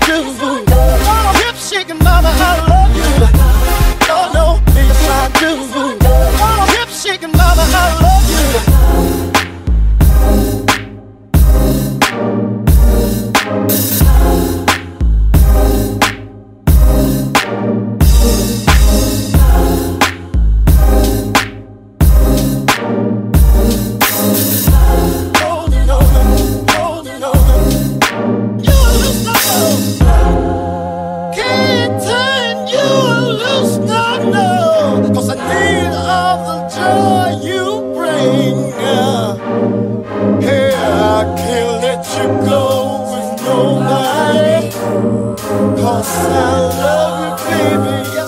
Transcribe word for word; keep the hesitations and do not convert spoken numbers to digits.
do. Hip shaking, mama, I love you. No, no, yes I do. Hip shaking, mama, I love you. Cause I love you, baby.